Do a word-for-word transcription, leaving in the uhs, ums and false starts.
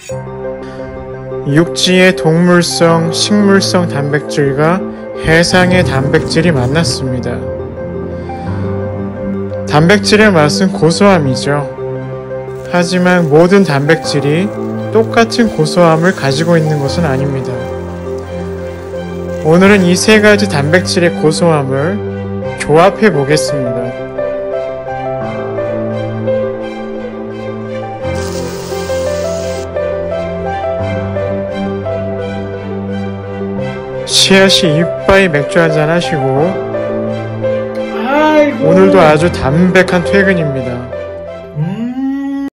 육지의 동물성, 식물성 단백질과 해상의 단백질이 만났습니다. 단백질의 맛은 고소함이죠. 하지만 모든 단백질이 똑같은 고소함을 가지고 있는 것은 아닙니다. 오늘은 이 세 가지 단백질의 고소함을 조합해 보겠습니다. 씨앗이 이빠이 맥주 한잔 하시고 오늘도 아주 담백한 퇴근입니다.